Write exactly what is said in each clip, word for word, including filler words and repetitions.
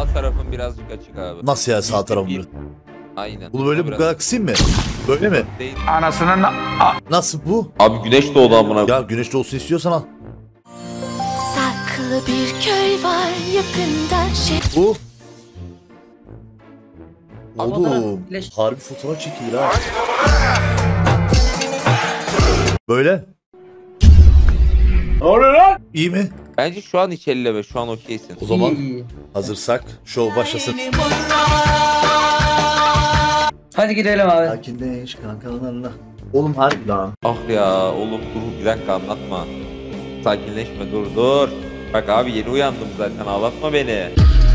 Sağ tarafın birazcık açık abi. Nasıl ya sağ tarafım? Bir... Aynen. Bunu böyle bu kadar kısayım mı? Böyle mi? Değil. Anasının... Nasıl bu? Abi güneş doğdu amına. Ya güneşli olsun istiyorsan al. Saklı bir köy var yakında şey. Bu. Ama Oğlum leş- harbi fotoğraf çekilir ha. Böyle. Ne oluyor lan? İyi mi? Bence şu an hiç elleme. Şu an okeysin. O zaman İyi. hazırsak şov başlasın. Hadi gidelim abi. Sakinleş kankalarla. Oğlum harbi lan. Ah ya oğlum dur bir dakika anlatma. Sakinleşme dur dur. Bak abi yeni uyandım zaten ağlatma beni.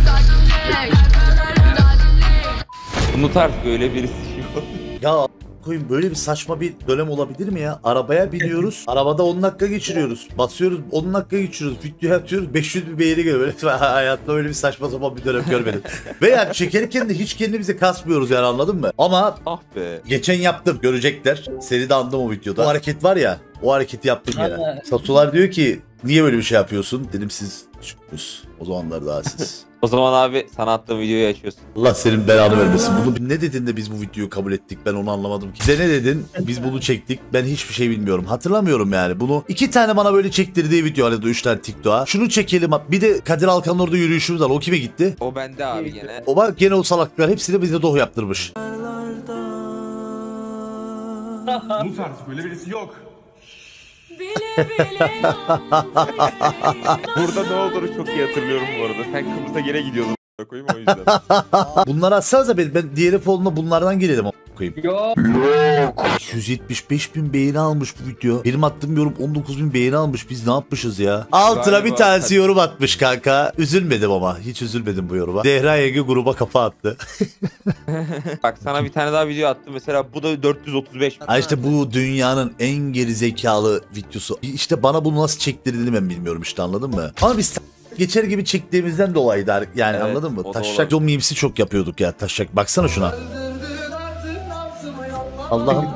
Unut artık öyle birisi yok. Ya koyun böyle bir saçma bir dönem olabilir mi ya? Arabaya biniyoruz. Arabada on dakika geçiriyoruz. Basıyoruz on dakika geçiriyoruz. Video atıyoruz. beş yüz bir beğeni geliyor. Böyle hayatta öyle bir saçma sapan bir dönem görmedim. Ve yani çekerken de hiç kendimizi kasmıyoruz yani anladın mı? Ama Ah be. geçen yaptım. Görecekler. Seride andım o videoda. O hareket var ya. O hareketi yaptım gene. Ama- Satular diyor ki niye böyle bir şey yapıyorsun? Dedim siz çıkıyorsunuz. O zamanlar daha siz. O zaman abi sana attığım videoyu açıyorsun. Allah senin belanı vermesin. Bunu ne dedin de biz bu videoyu kabul ettik? Ben onu anlamadım ki. Bize ne dedin? Biz bunu çektik. Ben hiçbir şey bilmiyorum. Hatırlamıyorum yani. Bunu iki tane bana böyle çektirdiği video arada üç tane TikTok'a. Şunu çekelim. Bir de Kadir Alkan'ın orada yürüyüşümüz var. O kime gitti? O bende abi gene. O bak gene o salaklar hepsini bize doh yaptırmış. Bu tarz böyle birisi yok. Burada ne olduğunu çok iyi hatırlıyorum bu arada. Sen Kıbrıs'a gene gidiyordun a**ına koyayım o yüzden. Bunları atsanıza ben, ben diğer fonuna bunlardan girelim a**ına koyayım. Yok. iki yüz yetmiş beş bin beğeni almış bu video. Benim attığım yorum on dokuz bin beğeni almış. Biz ne yapmışız ya? Altına Galiba bir tanesi hadi. yorum atmış kanka. Üzülmedim ama. Hiç üzülmedim bu yoruma. Zehra Yenge gruba kafa attı. Bak sana bir tane daha video attım mesela bu da dört yüz otuz beş. Ha işte bu dünyanın en geri zekalı videosu. İşte bana bunu nasıl çektirdiğini ben bilmiyorum işte anladın mı? Ama biz geçer gibi çektiğimizden dolayı da yani Evet, anladın mı? o da Taşak o mimsi çok yapıyorduk ya taşak. Baksana şuna. Allah'ım.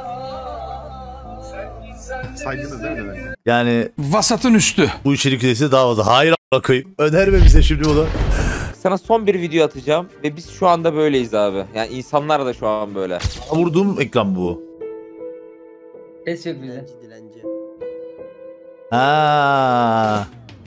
Saydınız değil mi? Yani Vasatın üstü. bu içerik üyesi daha fazla. Hayır a**ına koyayım. Önerme bize şimdi bunu. Sana son bir video atacağım ve biz şu anda böyleyiz abi. Yani insanlar da şu an böyle. Vurduğum ekran bu. Ses yok bile. Ha.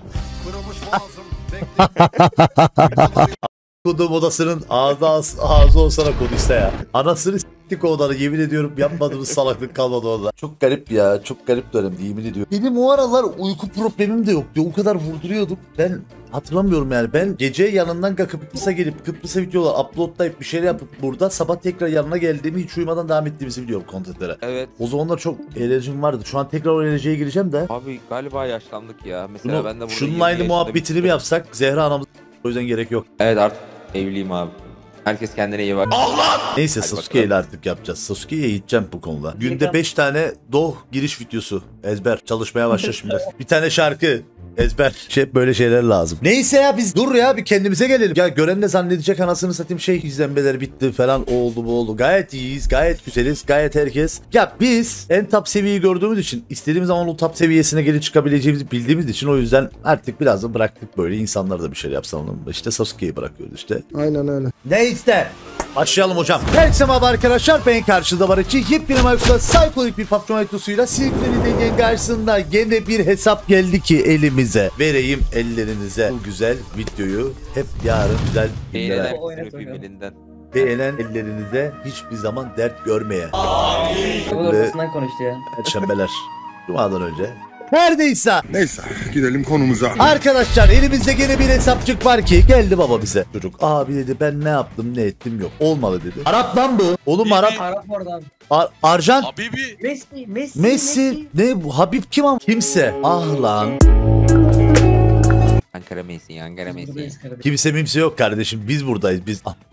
Kodum odasının ağzı ağzı, ağzı olsana kod iste ya. Anasını s**tik o odanı yemin ediyorum yapmadığımız salaklık kalmadı orada. Çok garip ya çok garip dönemdi yemin ediyorum. Benim o aralar uyku problemim de yoktu. O kadar vurduruyorduk. Ben hatırlamıyorum yani. Ben gece yanından kalkıp Kıbrıs'a gelip Kıbrıs'a videolar uploadlayıp bir şeyler yapıp burada sabah tekrar yanına geldiğimi hiç uyumadan devam ettiğimizi biliyorum kontentlere. Evet. O zamanlar çok enerjim vardı. Şu an tekrar o enerjiye gireceğim de. Abi galiba yaşlandık ya. Mesela Bunu, ben de burada şunun yirmi aynı yaşında muhabbetini bir- mi yapsak? Zehra anamız o yüzden gerek yok. Evet artık evliyim abi. Herkes kendine iyi bak. Neyse Hadi Sasuke ile bakalım. artık yapacağız. Sasuke'ye gideceğim bu konuda. Günde Bakalım. beş tane doh giriş videosu. Ezber. Çalışmaya başla şimdi. Bir tane şarkı. Ezber. Şey, böyle şeyler lazım. Neyse ya biz dur ya bir kendimize gelelim. Ya gören de zannedecek anasını satayım şey izlenmeler bitti falan oldu bu oldu. Gayet iyiyiz. Gayet güzeliz. Gayet herkes. Ya biz en top seviyeyi gördüğümüz için istediğimiz zaman o top seviyesine geri çıkabileceğimizi bildiğimiz için o yüzden artık biraz da bıraktık böyle. İnsanlar da bir şey yapsın. İşte Sasuke'yi bırakıyoruz işte. Aynen öyle. Neyse. Başlayalım hocam. Herkese merhaba arkadaşlar. Ben karşıda var için yepyeni Microsoft psikolojik bir patron videosuyla Silkleri Dengen karşısında gene bir hesap geldi ki elimize. Vereyim ellerinize bu güzel videoyu. Hep yarın güzel günler. Beğenilen Oynat kısır bakalım. birbirinden. Beğenen ellerinize hiçbir zaman dert görmeye. Bu Ve ortasından konuştu ya. perşembeler. Cumadan önce. Her neyse. Neyse gidelim konumuza. Arkadaşlar elimizde gene bir hesapçık var ki geldi baba bize. Çocuk abi dedi ben ne yaptım ne ettim yok. Olmadı dedi. Arap lan bu. Oğlum Arap. Arap oradan. Ar Arjan. Messi, Messi, Messi. Ne bu? Habib kim ama? Kimse. Ah lan. Ankara Messi, Ankara Messi. Buradayız kardeşim. Kimse mimse yok kardeşim. Biz buradayız biz. Ah.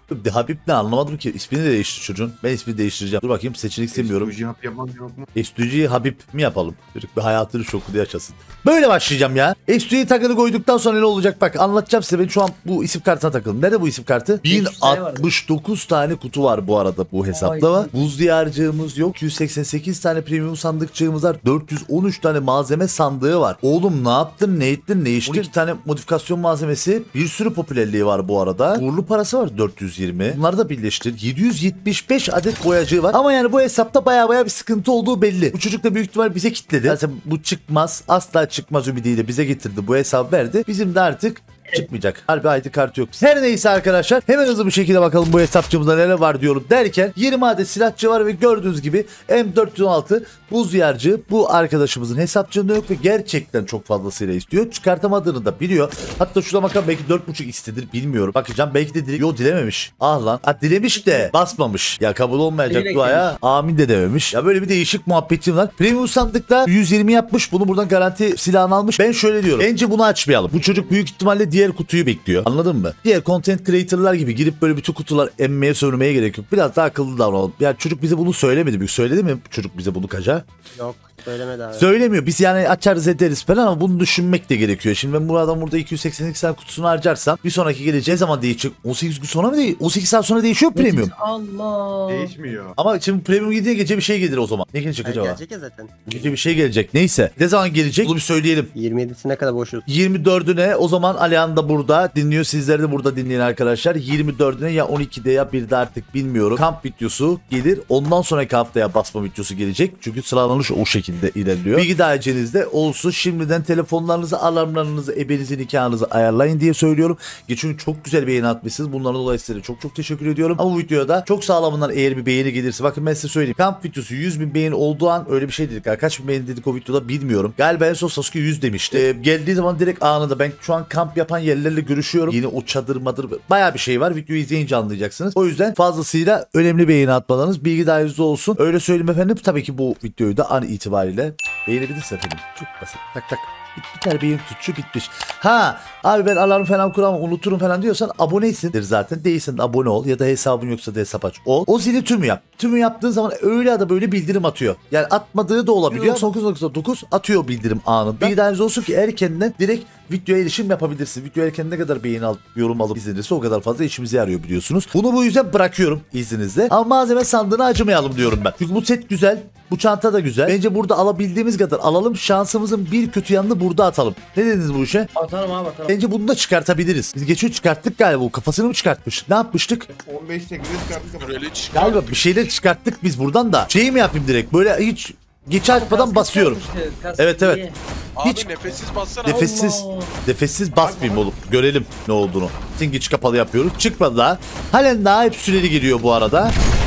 Habib ne anlamadım ki. İsmini de değiştir çocuğun. Ben ismini değiştireceğim. Dur bakayım seçenek istemiyorum. Psikoloji yap yapmam yok mu? S D G'yi Habib mi yapalım? Çocuk bir hayatını şokunu yaşasın. Böyle başlayacağım ya. S D G'yi takını koyduktan sonra ne olacak bak anlatacağım size. Ben şu an bu isim kartına takıldım. Nerede bu isim kartı? bin altmış dokuz tane kutu var bu arada bu hesapta var. Buz diyarcığımız yok. iki yüz seksen sekiz tane premium sandıkçığımız var. dört yüz on üç tane malzeme sandığı var. Oğlum ne yaptın ne ettin ne içtin? on iki tane modifikasyon malzemesi. Bir sürü popülerliği var bu arada. Uğurlu parası var dört yüz yirmi. Bunları da birleştir. yedi yüz yetmiş beş adet boyacığı var. Ama yani bu hesapta baya baya bir sıkıntı olduğu belli. Bu çocuk da büyük ihtimal bize kitledi. Zaten bu çıkmaz. Asla çıkmaz ümidiyle bize getirdi. Bu hesap verdi. Bizim de artık çıkmayacak. Harbi I D kartı yok. Her neyse arkadaşlar hemen hızlı bir şekilde bakalım bu hesapçımızda neler var diyorum derken yirmi adet silahçı var ve gördüğünüz gibi M dört yüz on altı buz diyarcı bu arkadaşımızın hesapçığında yok ve gerçekten çok fazlasıyla istiyor. Çıkartamadığını da biliyor. Hatta şuna bakalım belki dört buçuk istedir bilmiyorum. Bakacağım belki de dile yo dilememiş. Ah lan. Ha dilemiş de basmamış. Ya kabul olmayacak Dilek duaya demiş. amin de dememiş. Ya böyle bir değişik muhabbetim var. Premium sandıkta yüz yirmi yapmış. Bunu buradan garanti silahını almış. Ben şöyle diyorum. Bence bunu açmayalım. Bu çocuk büyük ihtimalle diğer kutuyu bekliyor. Anladın mı? Diğer content creator'lar gibi girip böyle bütün kutular emmeye sövmeye gerek yok. Biraz daha akıllı davranalım. Ya çocuk bize bunu söylemedi. Büyük söyledi mi çocuk bize bunu kaca? Yok söylemedi abi. Söylemiyor. Biz yani açarız ederiz falan ama bunu düşünmek de gerekiyor. Şimdi ben buradan burada iki yüz seksen iki tane kutusunu harcarsam bir sonraki geleceği zaman değişecek. on sekiz gün sonra mı değil? on sekiz saat sonra değişiyor premium. Allah. Değişmiyor. Ama şimdi premium gidince gece bir şey gelir o zaman. Ne gelecek Yani acaba? gelecek ya zaten. Gece bir şey gelecek. Neyse. Ne zaman gelecek? Bunu bir söyleyelim. yirmi yedisine kadar boşuz. yirmi dördüne o zaman Alihan da burada dinliyor. Sizler de burada dinleyin arkadaşlar. yirmi dördüne ya on ikide ya birde artık bilmiyorum. Kamp videosu gelir. Ondan sonraki haftaya basma videosu gelecek. Çünkü sıralanış o şekilde ilerliyor. Bilgi dahilinizde olsun. Şimdiden telefonlarınızı, alarmlarınızı, ebenizin nikahınızı ayarlayın diye söylüyorum. Çünkü çok güzel beğeni atmışsınız. Bunların dolayısıyla çok çok teşekkür ediyorum. Ama bu videoda çok sağlamından eğer bir beğeni gelirse bakın ben size söyleyeyim. Kamp videosu yüz bin beğeni olduğu an öyle bir şey dedik. Kaç bin beğeni dedik o videoda bilmiyorum. Galiba en son Sasuke yüz demişti. Ee, geldiği zaman direkt anında ben şu an kamp yapan yerlerle görüşüyorum. Yeni o çadır madır bayağı bir şey var. Videoyu izleyince anlayacaksınız. O yüzden fazlasıyla önemli beğeni atmalarınız bilgi dahilinizde olsun. Öyle söyleyeyim efendim. Tabii ki bu videoyu da an itibariyle beğenebilirse efendim. Çok basit. Tak tak. Bir tane beyin tutuşu bitmiş. Ha abi ben alarm falan kuramam unuturum falan diyorsan aboneysindir zaten. Değilsen de abone ol ya da hesabın yoksa da hesap aç ol. O zili tümü yap. Tümü yaptığın zaman öyle ya da böyle bildirim atıyor. Yani atmadığı da olabiliyor. dokuz nokta dokuz atıyor bildirim anında. Bir daha olsun ki erkenden direkt videoya erişim yapabilirsin. Video erken ne kadar beğeni alıp yorum alıp izlenirse o kadar fazla işimize yarıyor biliyorsunuz. Bunu bu yüzden bırakıyorum izninizle. Ama malzeme sandığına acımayalım diyorum ben. Çünkü bu set güzel. Bu çanta da güzel. Bence burada alabildiğimiz kadar alalım. Şansımızın bir kötü yanını burada atalım. Ne dediniz bu işe? Atalım abi atalım. Bence bunu da çıkartabiliriz. Biz geçiyor çıkarttık galiba. Kafasını mı çıkartmış? Ne yapmıştık? on beş tekrar çıkarttık. Galiba bir şeyler çıkarttık biz buradan da. Şey mi yapayım direkt? Böyle hiç geçi açmadan basıyorum. Evet, evet. Abi Hiç- nefessiz bassana. Nefessiz. Allah. Nefessiz basmayayım oğlum. Görelim ne olduğunu. Tingiç kapalı yapıyoruz. Çıkmadı daha. Halen daha hep süreli geliyor bu arada.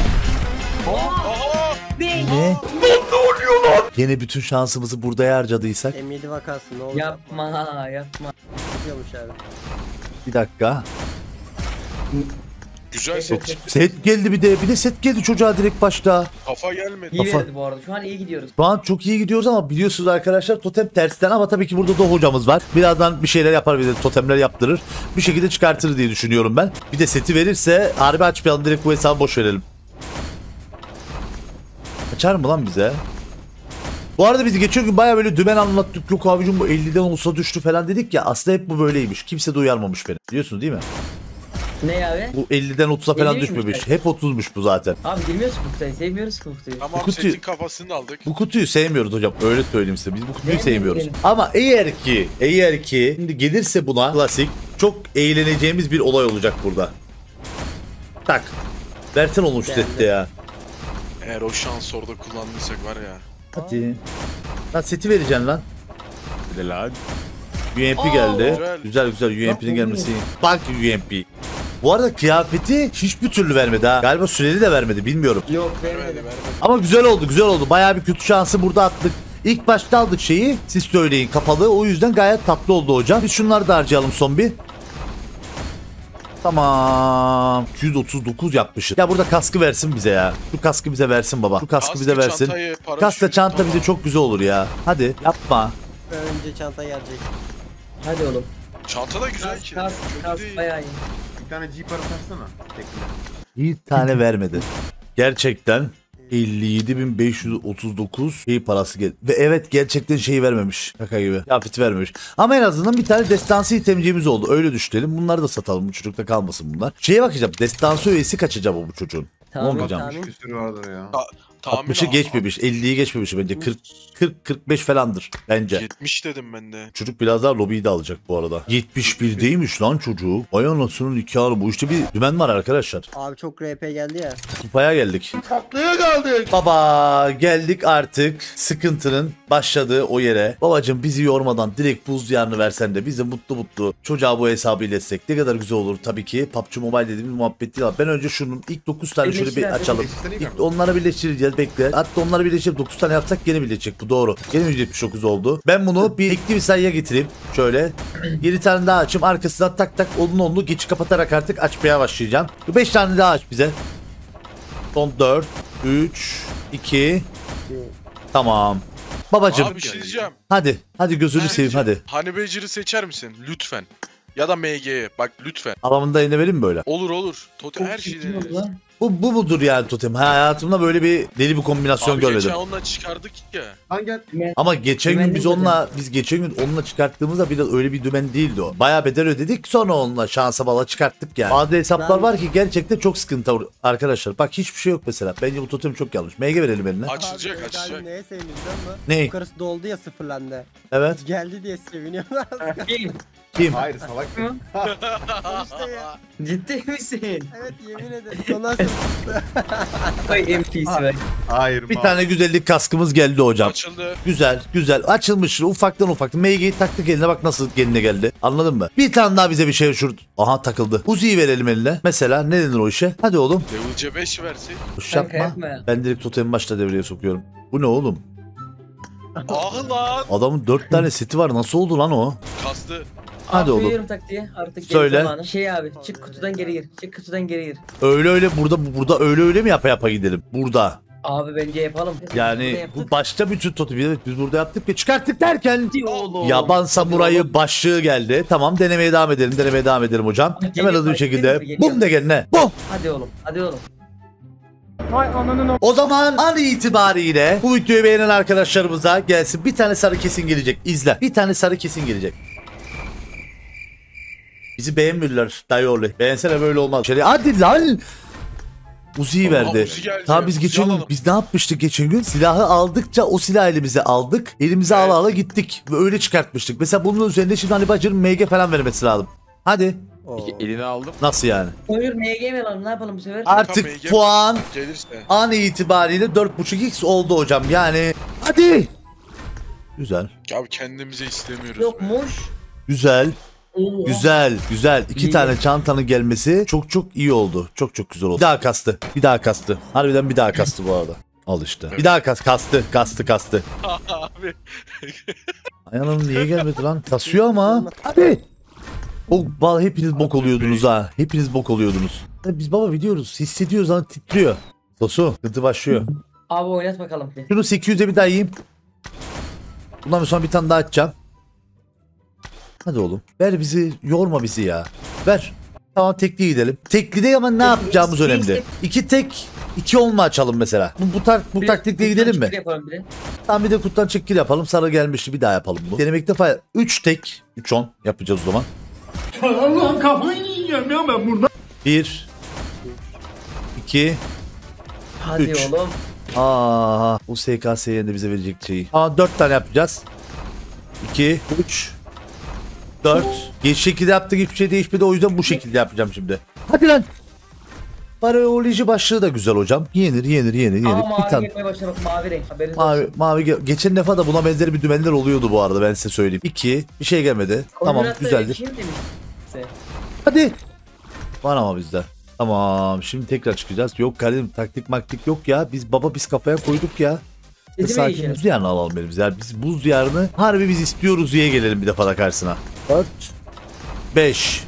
Ne? Ne oluyor lan? Yine bütün şansımızı burada harcadıysak. M yedi vakası ne oldu? Yapma yapma. Yapıyormuş abi. Bir dakika. Güzel set. Set geldi bir de. Bir de set geldi çocuğa direkt başta. Kafa gelmedi. İyi Kafa- verdi bu arada. Şu an iyi gidiyoruz. Şu an çok iyi gidiyoruz ama biliyorsunuz arkadaşlar totem tersten ama tabii ki burada da hocamız var. Birazdan bir şeyler yapar bize totemler yaptırır. Bir şekilde çıkartır diye düşünüyorum ben. Bir de seti verirse harbi açmayalım direkt bu hesabı boş verelim. Açar mı lan bize? Bu arada biz geçen gün baya böyle dümen anlattık. Yok abicim bu elliden olsa düştü falan dedik ya. Aslında hep bu böyleymiş. Kimse de uyarmamış beni. Biliyorsunuz değil mi? Ne abi? Bu elliden otuza falan elli miymiş düşmemiş. yani? Hep otuzmuş bu zaten. Abi bilmiyoruz bu kutuyu. Sevmiyoruz ki bu kutuyu. Tamam kutu- setin kafasını aldık. Bu kutuyu sevmiyoruz hocam. Öyle söyleyeyim size. Biz bu kutuyu Değil mi? sevmiyoruz. Değil mi? Ama eğer ki eğer ki şimdi gelirse buna klasik çok eğleneceğimiz bir olay olacak burada. Tak. Versen olmuş Geldi. sette ya. Eğer o şans orada kullandıysak var ya. Hadi. Lan seti vereceksin lan. Bir de lan. U M P geldi. Güzel. Güzel güzel U M P'nin Bak, gelmesi. Bak U M P. Bu arada kıyafeti hiçbir türlü vermedi ha. Galiba süreli de vermedi bilmiyorum. Yok Vermedi vermedi. vermedi. Ama güzel oldu güzel oldu. Bayağı bir kötü şansı burada attık. İlk başta aldık şeyi. Siz söyleyin kapalı. O yüzden gayet tatlı oldu hocam. Biz şunları da harcayalım son bir. Tamam. iki yüz otuz dokuz yapmışız. Ya burada kaskı versin bize ya. Şu kaskı bize versin baba. Şu kaskı Kaskı, bize versin. çantayı, paraşüt, Kaskla çanta tamam. bize çok güzel olur ya. Hadi yapma. Önce çanta gelecek. Hadi oğlum. Çanta da güzel Kas ki. kas Kötü kas değil. bayağı iyi. Bir tane G parası atsana. Tekne. Bir tane vermedi. Gerçekten elli yedi bin beş yüz otuz dokuz şey parası geldi. Ve evet gerçekten şeyi vermemiş. Şaka gibi. Kıyafeti vermemiş. Ama en azından bir tane destansı itemciğimiz oldu. Öyle düşünelim. Bunları da satalım. Bu çocukta kalmasın bunlar. Şeye bakacağım. Destansı üyesi kaç acaba bu çocuğun? Tamam, Ne bakacağım? tahmin. Bir sürü vardır ya. Tahmin altmışı geçmemiş. elliyi geçmemiş bence. kırk kırk kırk beş falandır bence. yetmiş dedim ben de. Çocuk biraz daha lobiyi de alacak bu arada. yetmiş birdeymiş lan çocuk. Vay anasının nikahı. Bu işte bir dümen var arkadaşlar. Abi çok R P geldi ya. Kupaya geldik. Tatlıya kaldık. Baba geldik artık sıkıntının başladığı o yere. Babacım bizi yormadan direkt buz diyarını versen de biz de mutlu mutlu çocuğa bu hesabı iletsek ne kadar güzel olur tabii ki. P U B G Mobile dediğimiz muhabbet değil ama ben önce şunun ilk dokuz tane şöyle bir açalım. İlk onları birleştireceğiz bekle. Hatta onları birleştirip dokuz tane yapsak gene birleşecek bu doğru. Gene yüz yetmiş dokuz oldu. Ben bunu bir ekli bir sayıya getireyim. Şöyle yedi tane daha açayım. Arkasından tak tak onun onlu geçi kapatarak artık açmaya başlayacağım. beş tane daha aç bize. Son dört, üç, iki. Tamam. Babacım. Abi bir şey diyeceğim. Hadi. Hadi gözünü Ben seveyim hadi. Hani Becir'i seçer misin? Lütfen. Ya da M G'ye. Bak lütfen. Alamında inelim mi böyle? Olur olur. Totem her şeyi deneriz. Bu, bu budur yani totem. Hayatımda böyle bir deli bir kombinasyon Abi görmedim. geçen onunla çıkardık ya. Lan gel. Ama geçen gün Dümenli biz totem. onunla biz geçen gün onunla çıkarttığımızda biraz öyle bir dümen değildi o. Bayağı bedel ödedik sonra onunla şansa bala çıkarttık yani. Bazı hesaplar Ben- var ki gerçekten çok sıkıntı arkadaşlar. Bak hiçbir şey yok mesela. Bence bu totem çok yanlış. M G verelim eline. Açılacak Abi, açılacak. Neye seviniyor biliyor musun? Ne? Yukarısı doldu ya sıfırlandı. Evet. Geldi diye seviniyorlar. Kim? Hayır salak. işte ya. Ciddi misin? Evet yemin ederim. Ondan sonra Ay M P C ver. Hayır. Bir mal. tane güzellik kaskımız geldi hocam. Açıldı. Güzel güzel açılmış ufaktan ufaktan M G'yi taktık eline bak nasıl kendine geldi anladın mı? Bir tane daha bize bir şey şurada. Aha takıldı. Uzi'yi verelim eline. Mesela ne denir o işe? Hadi oğlum. Level C beş versek. Boş Kanka yapma. yapma. Ben direkt totemi başta devreye sokuyorum. Bu ne oğlum? Ah lan. Adamın dört tane seti var nasıl oldu lan o? Kastı. Hadi Abi oğlum. veriyorum taktiği. Artık Söyle. geri zamanı. Şey abi çık kutudan geri gir. Çık kutudan geri gir. Öyle öyle burada burada öyle öyle mi yapa yapa gidelim? Burada. Abi bence yapalım. Burada Yani yaptık. bu başta bütün totemi evet biz burada yaptık ve çıkarttık derken Oğlum. yaban samurayı başlığı geldi. Tamam denemeye devam edelim denemeye devam edelim hocam. Geliyor, Hemen hızlı bir geliyor, şekilde geliyor. bum de geline. Bum. Hadi oğlum. Hadi oğlum. O zaman an itibariyle bu videoyu beğenen arkadaşlarımıza gelsin. Bir tane sarı kesin gelecek. İzle. Bir tane sarı kesin gelecek. Bizi beğenmiyorlar dayıoğlu. Beğensene böyle olmaz. Şöyle, hadi lan. Uzi'yi verdi. Uzi geldi. Tamam biz Uzi geçen gün alalım. biz ne yapmıştık geçen gün? Silahı aldıkça o silahı elimize aldık. Elimize Evet. ala ala gittik. Ve öyle çıkartmıştık. Mesela bunun üzerinde şimdi hani bacının M G falan vermesi lazım. Hadi. Oo. Elini aldım. Nasıl yani? Buyur M G mi alalım? Ne yapalım bu sefer? Artık M G puan Gelirse. an itibariyle dört buçuk x oldu hocam. Yani hadi. Güzel. Ya kendimize istemiyoruz. be. Yokmuş. Güzel. Oo. Güzel, güzel. İki İyi. tane çantanın gelmesi çok çok iyi oldu. Çok çok güzel oldu. Bir daha kastı. Bir daha kastı. Harbiden bir daha kastı bu arada. Al işte. Bir daha kas, kastı, kastı, kastı. Abi. Ayağım niye gelmedi lan? Kasıyor ama. Hadi. O bal hepiniz bok oluyordunuz ha. Hepiniz bok oluyordunuz. Ya biz baba biliyoruz. Hissediyoruz ama titriyor. Tosu, sıkıntı başlıyor. Abi oynat bakalım. Şunu sekiz yüze bir daha yiyeyim. Bundan sonra bir tane daha açacağım. Hadi oğlum. Ver bizi. Yorma bizi ya. Ver. Tamam tekli gidelim. Teklide ama ne yapacağımız önemli. İki tek, iki olma açalım mesela. Bu, bu, tak, bu Bir- taktikle kutudan gidelim mi? çıkır yapalım bir de. Tamam bir de kuttan çekil yapalım. Sarı gelmişti bir daha yapalım bu. Denemekte fayda. üç tek, üç on yapacağız o zaman. Allah'ım kafayı yiyeceğim ya ben burada. bir iki Hadi Üç. oğlum. Aa, bu S K S yerinde bize verecek şeyi. Aa dört tane yapacağız. iki üç dört Geç şekilde yaptık hiçbir şey değişmedi o yüzden bu şekilde yapacağım şimdi. Hadi lan. Paraoloji başlığı da güzel hocam. Yenir yenir yenir yenir. Aa Bir mavi tane. gelmeye başladı bak mavi renk. Haberiniz Mavi, olsun. mavi ge- geçen defa da buna benzer bir dümenler oluyordu bu arada ben size söyleyeyim. iki bir şey gelmedi. Tamam Kombinatları güzeldir. kim demiş? Hadi. Var ama bizde. Tamam şimdi tekrar çıkacağız. Yok kardeşim taktik maktik yok ya. Biz baba biz kafaya koyduk ya. Dedi mi Sakin işe? buz diyarını alalım elimize. Yani biz buz diyarını harbi biz istiyoruz diye gelelim bir defa da karşısına. dört beş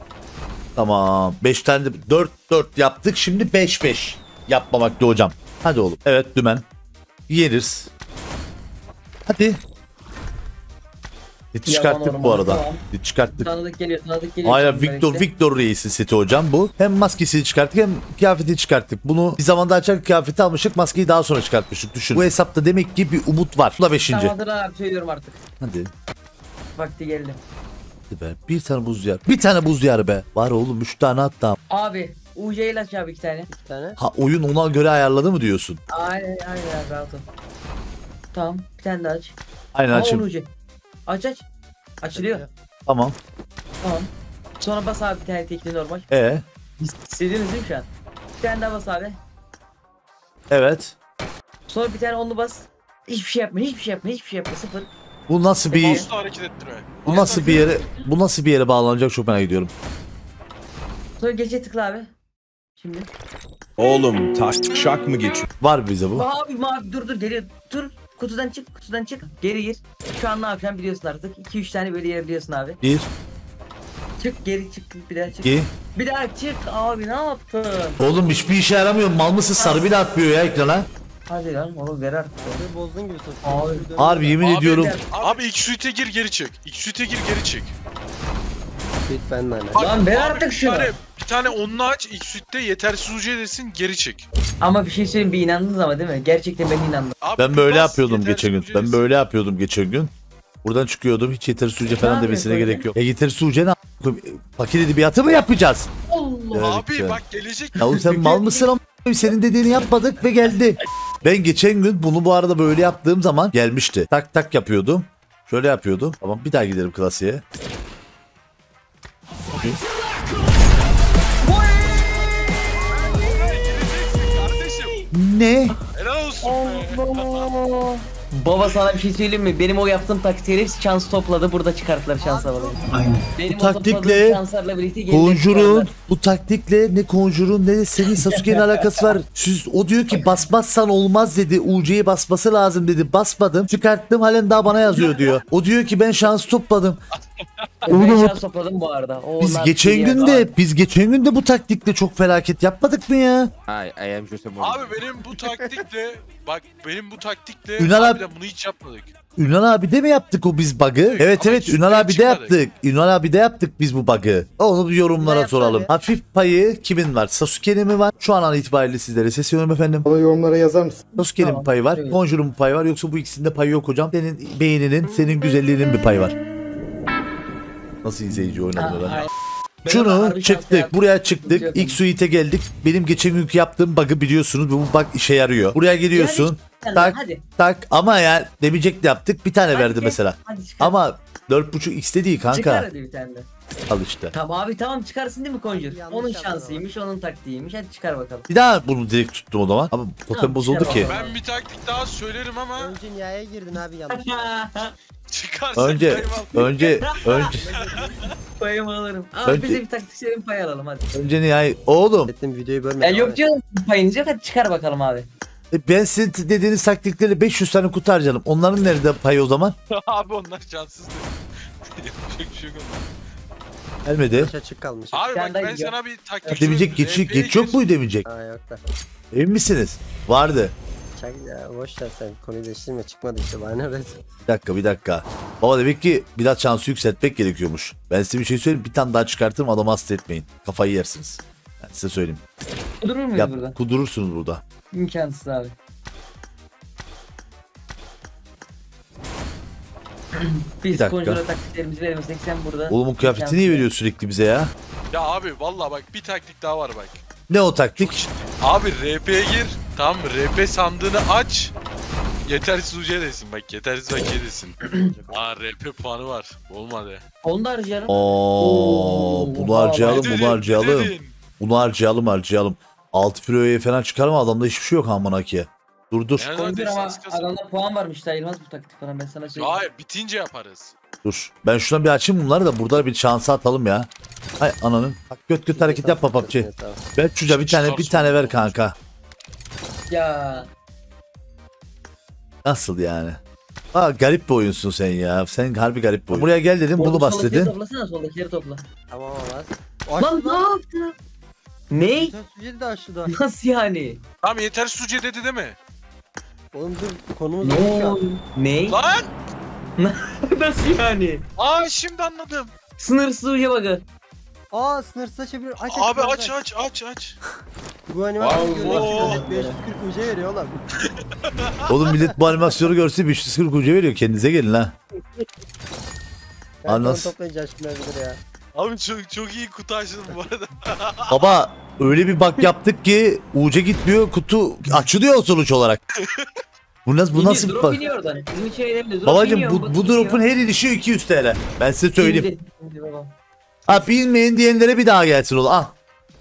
Tamam. beş tane de dört dört yaptık. Şimdi beş beş yapmamakta hocam. Hadi oğlum. Evet dümen. Yeriz. Hadi. Seti çıkarttık Yalan bu orman, arada. tamam. Seti çıkarttık. Tanıdık geliyor, tanıdık geliyor. Aynen Şimdi Victor işte. Victor Reis'in seti hocam bu. Hem maskesini çıkarttık hem kıyafetini çıkarttık. Bunu bir zamanda açar kıyafeti almıştık, maskeyi daha sonra çıkartmıştık. Düşün. Bu hesapta demek ki bir umut var. Bu da beşinci. Tamamdır abi, söylüyorum artık. Hadi. Vakti geldi. Hadi be. Bir tane buz diyarı. Bir tane buz diyarı be. Var oğlum üç tane hatta. Abi U C ile aç abi iki tane. Bir tane. Ha oyun ona göre ayarladı mı diyorsun? Aynen aynen abi, rahat ol. Tamam, bir tane daha aç. Aynen Aa, açayım. on U C. Aç aç. Açılıyor. Tamam. Tamam. Sonra bas abi bir tane tekli normal. E Hissediyorsunuz değil mi şu an? Bir tane daha bas abi. evet. Sonra bir tane onlu bas. Hiçbir şey yapma, hiçbir şey yapma, hiçbir şey yapma, sıfır. Bu nasıl bir Mouse'la hareket ettirme. bu nasıl bir yere bu nasıl bir yere bağlanacak çok merak ediyorum. Sonra geçe tıkla abi. Şimdi. Oğlum taşak mı geçiyor? Var bize bu. Mavi mavi dur dur geliyor. Dur. Kutudan çık, kutudan çık. Geri gir. Şu an ne yapacağım biliyorsun artık. iki üç tane böyle yer biliyorsun abi. Bir, Çık geri çık, bir daha çık. iki. Bir daha çık abi, ne yaptın? Oğlum hiçbir işe yaramıyor. Mal mısın? Sarı bile atmıyor ya ekrana. Hadi lan oğlum, ver artık. Orayı bozdun gibi satıyorsun. Abi, Bir dönüyor Harbi da. yemin Abi, ediyorum. Abi ilk suite'e gir geri çık. İlk suite'e gir geri çık. Git benden. Lan ver Abi, artık bir şunu. tane, bir tane onunla aç. İlk suite'de yetersiz ucu desin geri çık. Ama bir şey söyleyeyim, bir inandınız ama değil mi? Gerçekten ben inandım. Abi, Ben böyle bas, yapıyordum yetersiz geçen gün. ucu Ben desin. böyle yapıyordum geçen gün. Buradan çıkıyordum. Hiç yetersiz uca falan Ne demesine yapıyorsun gerek yok. Ya yetersiz uca ne a**ayım? Paket edebiyatı mı yapacağız? Allah. Abi Evet, bak gelecek. Ya oğlum sen mal mısın ama senin dediğini yapmadık ve geldi. Ben geçen gün bunu bu arada böyle yaptığım zaman gelmişti. Tak tak yapıyordum. Şöyle yapıyordum. Tamam bir daha gidelim klasiğe. Kardeşim Ne? helal olsun be. Baba sana bir şey söyleyeyim mi? Benim o yaptığım taktikleri hepsi şans topladı. Burada çıkarttılar şans alanı. Aynen. Benim Bu o topladığım taktikle şanslarla birlikte geride Conjure'un çıkardılar. bu taktikle ne Conjure'un ne de senin Sasuke'nin alakası var. Siz, o diyor ki basmazsan olmaz dedi. U C'yi basması lazım dedi. Basmadım. Çıkarttım halen daha bana yazıyor diyor. O diyor ki ben şans topladım. Ben şans topladım bu arada. O Biz onlar geçen biliyor. gün de biz geçen gün de bu taktikle çok felaket yapmadık mı ya? Hi, I am Jose Mourinho. Abi benim bu taktikle bak benim bu taktikle Ünal abi- harbiden bunu hiç yapmadık. Ünal abi de mi yaptık o biz bug'ı? Evet Ama evet hiç Ünal abi de çıkmadık. yaptık. Ünal abi de yaptık biz bu bug'ı. Onu bir yorumlara Ne soralım. yaptı Hafif payı kimin var? Sasuke'nin mi var? Şu an an itibariyle sizlere sesleniyorum efendim. Bana yorumlara yazar mısın? Sasuke'nin Tamam, bir payı var. evet. Conjure'un bir payı var. Yoksa bu ikisinde payı yok hocam. Senin beyninin, senin güzelliğinin bir payı var. Nasıl izleyici oynadı lan? Ay- Ben ona Şunu harbi şans çıktık. yaptım. Buraya çıktık. Yok. İlk suite'e geldik. Benim geçen günkü yaptığım bug'ı biliyorsunuz. Bu bug işe yarıyor. Buraya geliyorsun. Yani, tak hadi. tak ama ya demeyecek de yaptık. Bir tane Hadi verdi gel, mesela. Hadi çıkar. Ama dört buçuk x'te değil kanka. Çıkar hadi bir tane de. Al işte. Tamam abi, tamam çıkarsın değil mi Conjure? Yanlış Onun yaptın şansıymış, onun taktiğiymiş. Hadi çıkar bakalım. Bir daha bunu direkt tuttum o zaman. Ama totem Tamam, bozuldu çıkar ki. bakalım. Ben bir taktik daha söylerim ama Önce nihaya girdin abi yanlış. çıkarsa Önce kaybol. önce önce Payımı alırım. Abi Önce- bize bir taktik söyleyin, pay alalım hadi. önce nihayet oğlum Ettim videoyu Ya bölmedim. yok canım, payınız yok, hadi çıkar bakalım abi. e, ben sizin t- dediğiniz taktikleri beş yüz tane kutu harcadım. Onların nerede payı o zaman? Abi onlar cansızdı. Yapacak bir şey yok onlar. Gelmedi. Baş açık kalmış. Abi Ben bak de ben gidiyor. sana bir taktik Demeyecek geç, söyleyeyim. geç yok muydu demeyecek? Ha yok da. Emin misiniz? Vardı. Çak ya boş ver sen konuyu değiştirme çıkmadı işte bana ne öğret. Bir dakika bir dakika. Baba demek ki biraz şansı yükseltmek gerekiyormuş. Ben size bir şey söyleyeyim. Bir tane daha çıkartırım adamı hasta etmeyin. Kafayı yersiniz. Ben size söyleyeyim. Durur muyuz Yap, burada? kudurursunuz burada. İmkansız abi. Bir Biz dakika. Conjure'a taktiklerimizi vermesek sen burada. Oğlum o kıyafeti niye veriyor sürekli bize ya? Ya abi valla bak bir taktik daha var bak. Ne o taktik? Abi R P'ye gir. Tamam mı? R P sandığını aç. Yetersiz uca desin bak. Yetersiz vakiye desin. Aa R P puanı var. Olmadı. Onu da harcayalım. Oo, bunu Oo, harcayalım, Ne bunu dedin? harcayalım. Ne dedin? Bunu harcayalım, harcayalım. altı filoya falan çıkarma adamda hiçbir şey yok amına ki. Dur dur. Yani Conjure ama desans kasın. adamda puan varmış, sayılmaz bu taktik falan, ben sana söyleyeyim. Hayır bitince yaparız. Dur. Ben şuna bir açayım bunları da burada bir şansı atalım ya. Hay ananın. Bak göt göt hareket yapma P U B G. Tamam. Ver çocuğa bir tane bir tane ver kanka. Ya Nasıl yani? Aa garip bir oyunsun sen ya. Sen harbi garip bir oyun. Buraya gel dedim bunu bas soldakileri dedin. toplasana, soldakileri topla. Tamam olmaz. Lan ne yaptı? Ne? Sözcüğü de aşağıda. Nasıl yani? Tamam yetersiz uca dedi değil mi? Oğlum dur konumuz Ne? bu şu an. Ne? Lan! Nasıl yani? Aa şimdi anladım. Sınırsız uca bakı. Aa sınırsız açabilir. Aç, Abi aç, aç aç aç aç. Bu animasyon Wow. görüyoruz. beş yüz kırk uca veriyor oğlum. Oğlum millet bu animasyonu görse beş yüz kırk uca veriyor. Kendinize gelin ha. Ben onu Anas. toplayınca aşkına bilir ya. Abi çok çok iyi kutu açtın bu arada. Baba öyle bir bug yaptık ki uca gitmiyor, kutu açılıyor sonuç olarak. Bu nasıl bu nasıl bir drop bug? iniyor oradan. Bizim için önemli. Drop Babacım iniyor, bu, bak bu iniyor. drop'un her inişi iki yüz T L. Ben size söyleyeyim. İndi, indi baba. Ha bilmeyin diyenlere bir daha gelsin oğlum. Al.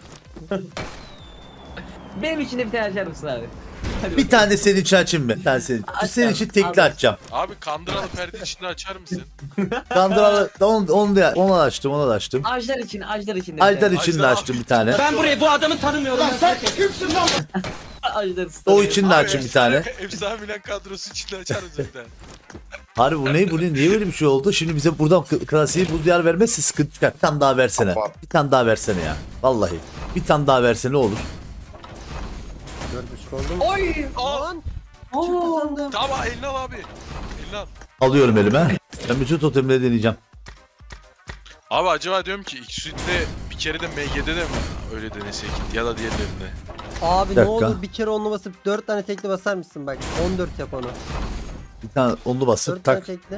Benim için de bir tane açar mısın abi? Hadi Bir tane de senin için açayım mı? Bir tane senin. Aç Senin abi, için tekli al. açacağım. Abi kandıralı perde içinde açar mısın? Kandıralı onu, onu da onu da açtım, onu da açtım. Ağaçlar için, ağaçlar için de bir Altar tane. için de Açtım. açtım bir tane. Ben burayı bu adamı tanımıyorum. Lan sen kimsin lan? Ağaçlar O için de Abi, açayım bir tane. efsane- Efsane Milan kadrosu içinde açarız bir tane. Harbi bu ne bu ne? Niye böyle bir şey oldu? Şimdi bize buradan k- klasiği bu diyar vermezse sıkıntı çıkar. Bir tane daha versene. Bir tane daha versene ya. Vallahi. Bir tane daha versene olur. dört buçuk oldu mu? Oy! Aa, Oo! tamam eline al abi. Eline al. Alıyorum elime. Ben bütün totemleri deneyeceğim. Abi acaba diyorum ki X-Suite'de bir kere de M G'de de mi öyle denesek ya da diğerlerinde? Abi Bir ne dakika. olur bir kere onlu basıp dört tane tekli basar mısın bak. on dört yap onu. Bir tane onlu basıp dört tane tak tekli.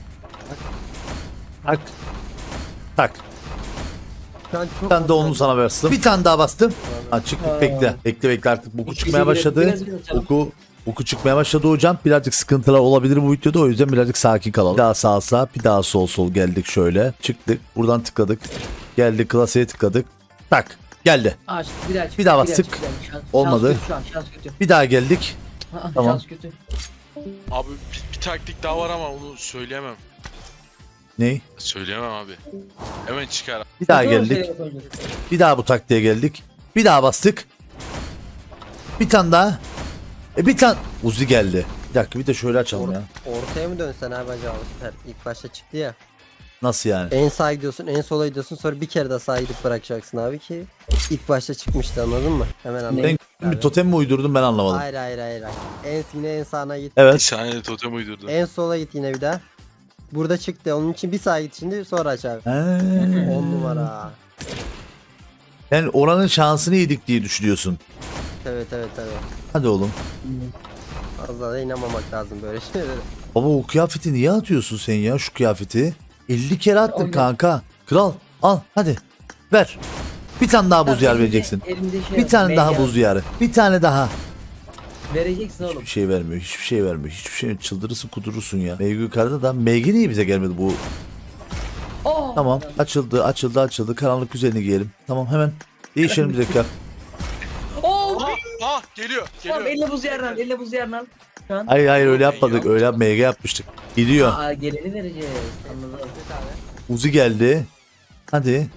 tak tak. Şu an Bir çok tane de onu mutlu sana bastım. Bir tane daha bastım. Ha çıktık Aa. bekle. Bekle bekle artık boku Biz çıkmaya biraz- başladı. biraz biraz açalım. Boku boku çıkmaya başladı hocam. Birazcık sıkıntılar olabilir bu videoda. O yüzden birazcık sakin kalalım. Bir daha sağ sağ, bir daha sol sol geldik şöyle. Çıktık. Buradan tıkladık. Geldik klasiğe tıkladık. Tak. Geldi. Ağaç, bir daha çık. Bir daha çık, bastık. çık, bir daha. Şans- Olmadı. Şans kötü şu an, şans kötü. Bir daha geldik. Aa, Tamam. Şans kötü. Abi bir, bir taktik daha var ama onu söyleyemem. Ney? Söyleyemem abi. Hemen çıkar. Bir daha Doğru geldik. söylüyor hocam. Bir daha bu taktiğe geldik. Bir daha bastık. Bir tane daha. E bir tane. Uzi geldi. Bir dakika bir de şöyle açalım ya. Ortaya mı dönsen abi acaba bu sefer? İlk başta çıktı ya. Nasıl yani? En sağa gidiyorsun, en sola gidiyorsun, sonra bir kere daha sağa gidip bırakacaksın abi ki ilk başta çıkmıştı, anladın mı? Hemen anladım. Ben bir totem mi uydurdum ben anlamadım. Hayır hayır hayır. hayır. En yine en sağına git. Bir Evet. saniye totem uydurdum. En sola git yine bir daha. Burada çıktı. Onun için bir sağa git şimdi, sonra aç abi. He. on numara. Yani oranın şansını yedik diye düşünüyorsun. Evet evet evet. Hadi oğlum. Az da inanmamak lazım böyle şeylere. Baba o kıyafeti niye atıyorsun sen ya şu kıyafeti? elli kere attın Oyna. kanka. Kral al hadi. Ver. Bir tane daha buz diyarı vereceksin. Elimde şey Bir yok, tane daha meyve buz diyarı. Bir tane daha. Vereceksin oğlum. Hiçbir şey vermiyor. Hiçbir şey vermiyor. Hiçbir şey çıldırırsın kudurursun ya. Meyge yukarıda da. Meyge niye bize gelmedi bu? Oh! Tamam. Açıldı açıldı açıldı. Karanlık üzerini giyelim. Tamam hemen. Değişelim bir dakika. Oh! Ah, ah geliyor Tamam, geliyor. elle buz yerden al, elle buz yerden al. Şu an. Hayır hayır öyle yapmadık. Öyle yap Meyge yapmıştık. Gidiyor. Aa, geleni vereceğiz. Anladım. Uzi geldi. Hadi.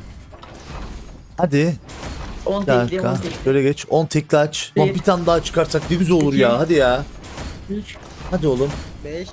Hadi. on Bir tekli, on dakika. tekli. Şöyle geç. on tekli aç. Lan Bir. bir tane daha çıkarsak ne güzel olur İki. ya. Hadi ya. üç. Hadi oğlum. beş.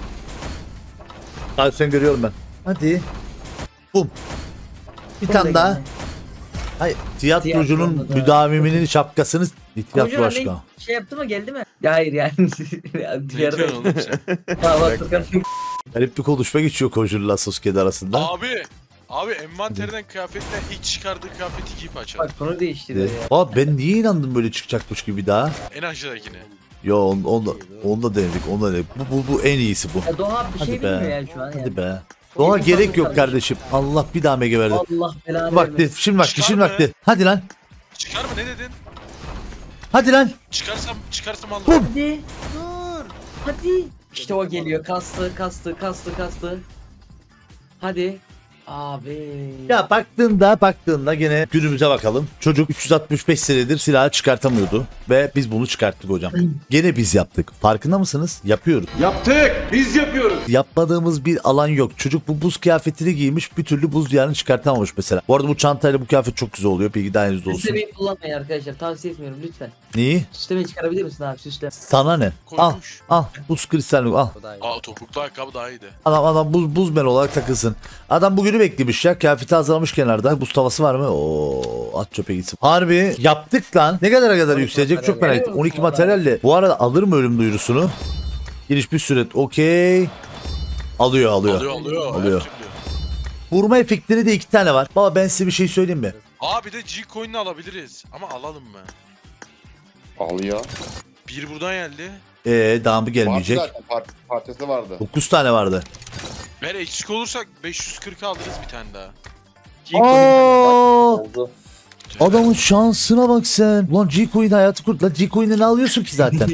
Hadi sen görüyorum ben. Hadi. Bum. Bir tane daha. Hayır. Tiyatrocunun Tiyatronun da- müdaviminin şapkasını tiyatro Kocaman aşkı. ne şey yaptı mı, geldi mi? Ya hayır yani. Ya, Ne Diğer diyorsun oğlum sen? Tamam, Furkan. Garip bir konuşma geçiyor Conjure'la Sasuke'de arasında. Abi. Abi envanterinden kıyafetle ilk çıkardığı kıyafeti giyip açalım. Bak konu değiştiriyor ya. Aa ben niye inandım böyle çıkacakmış gibi daha? En aşağıdakine. Yo on, onunla, onunla denedik onunla denedik. Bu, bu, bu en iyisi bu. Ya Doğa bir Hadi şey be. bilmiyor yani şu an yani. Hadi be. Doğa gerek yok kardeşim. Allah bir daha mega verdi. Allah belanı Vakti. vermesin. Şimdi vakti. Çıkar Şimdi mı? vakti. Hadi lan. Çıkar mı ne dedin? Hadi lan. Çıkarsam çıkarsam Allah. Bum. Hadi. Dur. Hadi. İşte o geliyor. Kastı, kastı, kastı, kastı. Hadi. Abi. Ya baktığında baktığında gene günümüze bakalım. Çocuk üç yüz altmış beş senedir silahı çıkartamıyordu. Ve biz bunu çıkarttık hocam. Gene biz yaptık. Farkında mısınız? Yapıyoruz. Yaptık. Biz yapıyoruz. Yapmadığımız bir alan yok. Çocuk bu buz kıyafetini giymiş, bir türlü buz diyarını çıkartamamış mesela. Bu arada bu çantayla bu kıyafet çok güzel oluyor. Bilgi dahilinizde olsun. Süslemeyi kullanmayın arkadaşlar. Tavsiye etmiyorum lütfen. Neyi? Süslemeyi çıkarabilir misin abi? Süsle. Sana ne? Al. Koymuş. Al. Buz kristalini al. Bu da iyi. Aa topuklu ayakkabı daha iyiydi. Adam adam buz buzmen olarak takılsın. Adam bugünü beklemiş ya. Kıyafeti hazırlamış kenarda. Buz tavası var mı? Oo, at çöpe gitsin. Harbi yaptık lan. Ne kadara kadar yükselecek çok merak ettim. on iki materyalle. Bu arada alır mı ölüm duyurusunu? Giriş bir süre. Okey. Alıyor alıyor. Alıyor alıyor. Alıyor. her türlü. Vurma efektleri de iki tane var. Baba ben size bir şey söyleyeyim mi? Aa bir de G-Coin'ini alabiliriz. Ama alalım mı? Alıyor. Bir buradan geldi. Eee daha mı gelmeyecek? Vardı zaten part parçası vardı. dokuz tane vardı. Eğer eksik olursak beş yüz kırk alırız bir tane daha. Aa, Oldu. adamın şansına bak sen. Ulan G-Coin hayatı kurt. Lan G-Coin'i ne alıyorsun ki zaten?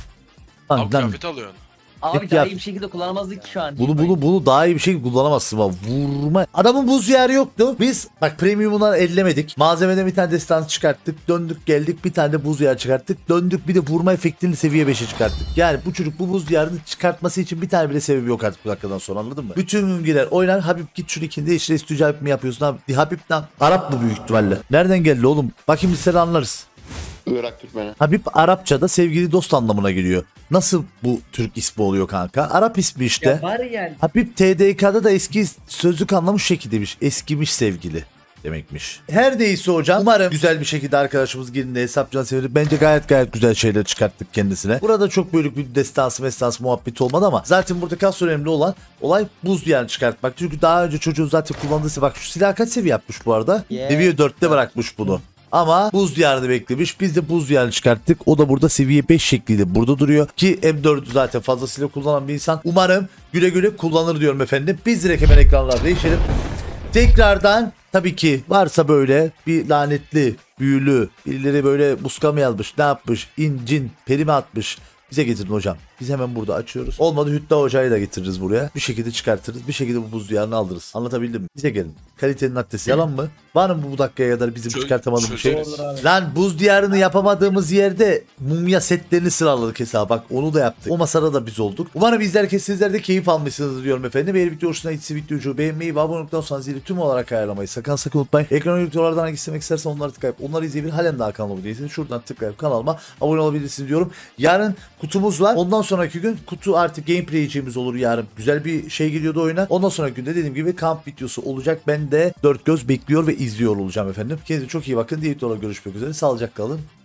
Lan, Abi lan. kıyafet alıyorsun. Abi Yap, daha yap. iyi bir şekilde kullanamazdık ki şu an. Bunu bunu bunu daha iyi bir şey kullanamazsın bak. Vurma. Adamın buz diyarı yoktu. Biz bak premium'dan ellemedik. Malzemeden bir tane destans çıkarttık. Döndük geldik bir tane de buz diyarı çıkarttık. Döndük bir de vurma efektini seviye beşe çıkarttık. Yani bu çocuk bu buz diyarını çıkartması için bir tane bile sebebi yok artık bu dakikadan sonra, anladın mı? Bütün gün girer oynar. Habib git şu ikinde işte istücabip mi yapıyorsun abi? Habib lan Arap mı büyük ihtimalle? Nereden geldi oğlum? Bakayım biz seni anlarız. Irak Türkmeni. Habib Arapçada sevgili dost anlamına geliyor. Nasıl bu Türk ismi oluyor kanka? Arap ismi işte. Ya var yani. Habib T D K'da da eski sözlük anlamı şu şekildeymiş. Eskimiş sevgili demekmiş. Her neyse hocam. Umarım güzel bir şekilde arkadaşımız girdiğinde hesapçıdan sevilir. Bence gayet gayet güzel şeyler çıkarttık kendisine. Burada çok büyük bir destansı mestansı muhabbeti olmadı ama zaten burada kas önemli olan olay buz diyarını çıkartmak. Çünkü daha önce çocuğun zaten kullandığı bak şu silah kaç seviye yapmış bu arada? Yeah. Seviye dörtte bırakmış bunu. Ama buz diyarını beklemiş. Biz de buz diyarını çıkarttık. O da burada seviye beş şeklinde burada duruyor. Ki M dördü zaten fazlasıyla kullanan bir insan. Umarım güle güle kullanır diyorum efendim. Biz direkt hemen ekranlarda değişelim. Tekrardan tabii ki varsa böyle bir lanetli, büyülü, birileri böyle muska mı yazmış, ne yapmış, incin, peri mi atmış, bize getirin hocam. Biz hemen burada açıyoruz. Olmadı Hütta Hoca'yı da getiririz buraya. Bir şekilde çıkartırız. Bir şekilde bu buz diyarını alırız. Anlatabildim mi? Bize gelin. Kalitenin adresi yalan mı? Var mı bu dakikaya kadar bizim Çö- çıkartamadığımız bir şey? çözeriz. Lan buz diyarını yapamadığımız yerde mumya setlerini sıraladık hesaba. Bak onu da yaptık. O masada da biz olduk. Umarım izlerken sizler de keyif almışsınız diyorum efendim. Eğer video hoşuna gitse videocu beğenmeyi ve abone olduktan sonra zili tüm olarak ayarlamayı sakın sakın unutmayın. Ekran videolardan hangi istemek istersen onları tıklayıp onları izleyebilir. Halen daha kanalıma değilseniz şuradan tıklayıp kanalıma abone olabilirsiniz diyorum. Yarın kutumuz var. Ondan sonraki gün kutu artık gameplay'ciğimiz olur yarın. Güzel bir şey geliyordu oyuna. Ondan sonraki günde dediğim gibi kamp videosu olacak. Ben de dört göz bekliyor ve izliyor olacağım efendim. Kendinize çok iyi bakın. Diğer videoda görüşmek üzere. Sağlıcakla kalın.